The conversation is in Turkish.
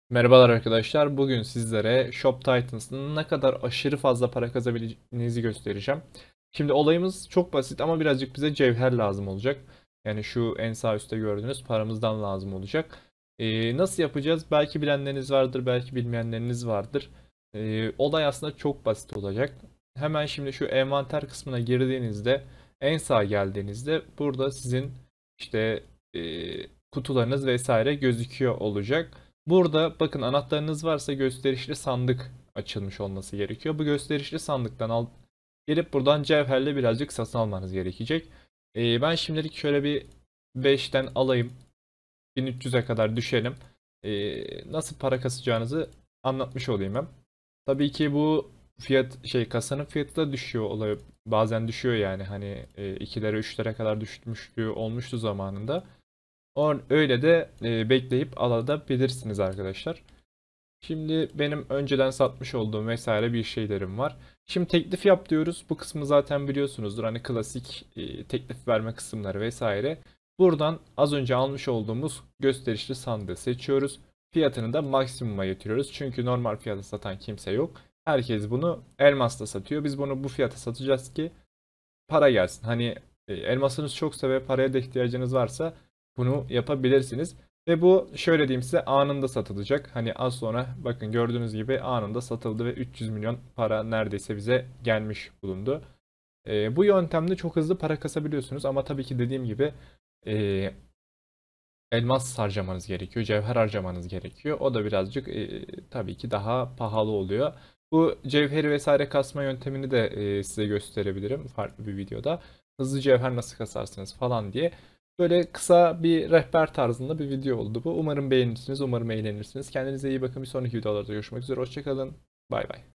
Merhabalar arkadaşlar. Bugün sizlere Shop Titans'ın ne kadar aşırı fazla para kazanabileceğinizi göstereceğim. Şimdi olayımız çok basit ama birazcık bize cevher lazım olacak. Yani şu en sağ üstte gördüğünüz paramızdan lazım olacak. Nasıl yapacağız? Belki bilenleriniz vardır, belki bilmeyenleriniz vardır. Olay aslında çok basit olacak. Hemen şimdi şu envanter kısmına girdiğinizde, en sağa geldiğinizde burada sizin işte kutularınız vesaire gözüküyor olacak. Burada bakın anahtarınız varsa gösterişli sandık açılmış olması gerekiyor. Bu gösterişli sandıktan gelip buradan cevherle birazcık satın almanız gerekecek. Ben şimdilik şöyle bir 5'ten alayım. 1300'e kadar düşelim. Nasıl para kasacağınızı anlatmış olayım hem. Tabii ki bu kasanın fiyatı da düşüyor oluyor. Bazen düşüyor yani hani 2'lere 3'lere kadar düşmüşlüğü olmuştu zamanında. Öyle de bekleyip alabilirsiniz arkadaşlar. Şimdi benim önceden satmış olduğum vesaire bir şeylerim var. Şimdi teklif yap diyoruz. Bu kısmı zaten biliyorsunuzdur. Hani klasik teklif verme kısımları vesaire. Buradan az önce almış olduğumuz gösterişli sandığı seçiyoruz. Fiyatını da maksimuma getiriyoruz. Çünkü normal fiyata satan kimse yok. Herkes bunu elmasla satıyor. Biz bunu bu fiyata satacağız ki para gelsin. Hani elmasınız çoksa ve paraya da ihtiyacınız varsa bunu yapabilirsiniz. Ve bu şöyle diyeyim size anında satılacak. Hani az sonra bakın gördüğünüz gibi anında satıldı ve 300 milyon para neredeyse bize gelmiş bulundu. Bu yöntemde çok hızlı para kasabiliyorsunuz ama tabii ki dediğim gibi e, elmas harcamanız gerekiyor, cevher harcamanız gerekiyor. O da birazcık tabii ki daha pahalı oluyor. Bu cevheri vesaire kasma yöntemini de size gösterebilirim farklı bir videoda. Hızlı cevher nasıl kasarsınız falan diye. Böyle kısa bir rehber tarzında bir video oldu bu. Umarım beğenirsiniz, umarım eğlenirsiniz. Kendinize iyi bakın. Bir sonraki videolarda görüşmek üzere. Hoşçakalın. Bay bay.